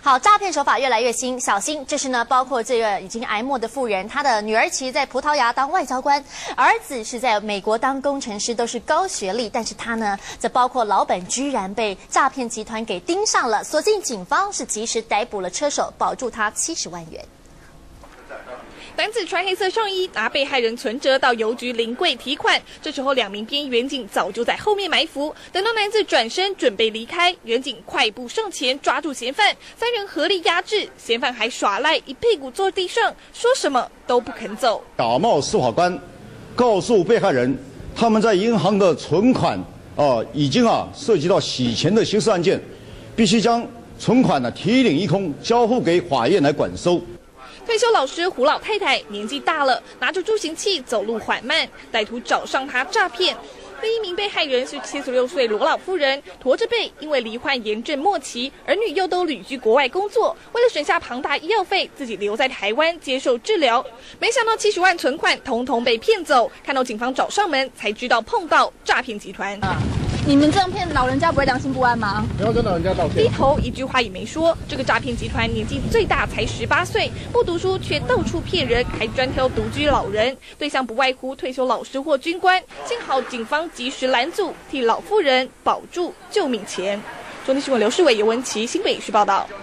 好，诈骗手法越来越新，小心。这是呢，包括这个已经癌末的妇人，她的女儿其实在葡萄牙当外交官，儿子是在美国当工程师，都是高学历，但是他呢，这包括老本居然被诈骗集团给盯上了，所幸警方是及时逮捕了车手，保住他70万元。 男子穿黑色上衣，拿被害人存折到邮局临柜提款。这时候，2名便衣员警早就在后面埋伏。等到男子转身准备离开，员警快步上前抓住嫌犯，3人合力压制。嫌犯还耍赖，一屁股坐地上，说什么都不肯走。 假冒司法官告诉被害人，他们在银行的存款已经涉及到洗钱的刑事案件，必须将存款提领一空，交付给法院来管收。 退休老师胡老太太年纪大了，拿着助行器走路缓慢，歹徒找上她诈骗。另一名被害人是76岁罗老妇人，驼着背，因为罹患炎症末期，儿女又都旅居国外工作，为了省下庞大医药费，自己留在台湾接受治疗。没想到70万存款统统被骗走，看到警方找上门，才知道碰到诈骗集团。 你们这样骗老人家，不会良心不安吗？ 不要跟老人家道歉。 低头一句话也没说。这个诈骗集团年纪最大才18岁，不读书却到处骗人，还专挑独居老人，对象不外乎退休老师或军官。幸好警方及时拦阻，替老妇人保住救命钱。中天新闻刘世伟、尤文琪新北市报道。